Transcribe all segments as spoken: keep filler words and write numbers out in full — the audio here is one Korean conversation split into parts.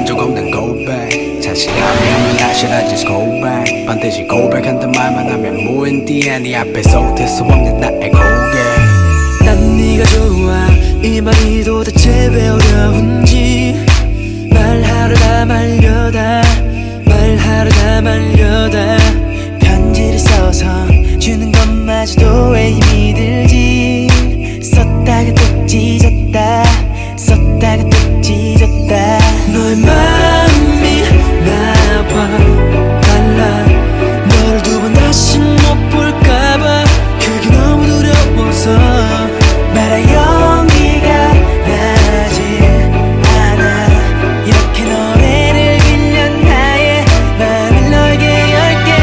한 적 없는 고백 자신감이 없는 I should I just go back 반드시 고백한단 말만 하면 무인디에 네 앞에서 웃을 수 없는 나의 고개 난 네가 좋아 이 말이 도대체 왜 어려운지 말하려다 말려다 말하려다 말려다 편지를 써서 주는 것마저도 왜 힘이 들지 썼다가 또 찢었다 썼다가 또 찢었다 너의 마음이 나와 달라 너를 두 번 다시 못 볼까봐 그게 너무 두려워서 말할 용기가 나지 않아 이렇게 노래를 빌려 나의 마음을 너에게 열게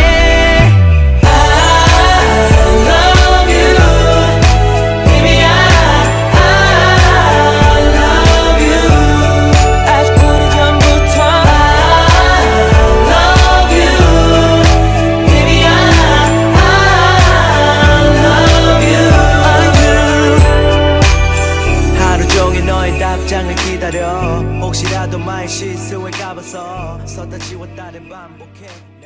I love you baby I, I love you 아주 오래전부터 I love you baby I, I love you I do 하루 종일 너의 답장을 기다려 혹시라도 마의 실수에 가봐서 썼다 지웠다를 반복해